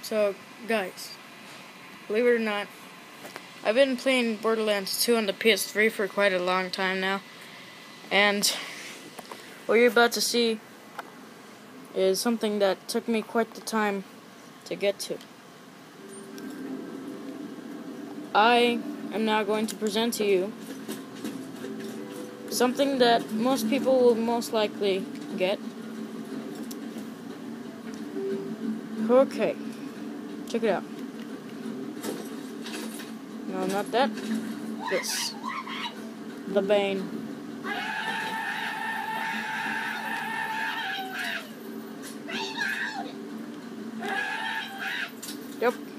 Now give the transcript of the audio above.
So, guys, believe it or not, I've been playing Borderlands 2 on the PS3 for quite a long time now, and what you're about to see is something that took me quite the time to get to. I am now going to present to you something that most people will most likely get. Okay, check it out. No, not that. This. The Bane. Yep.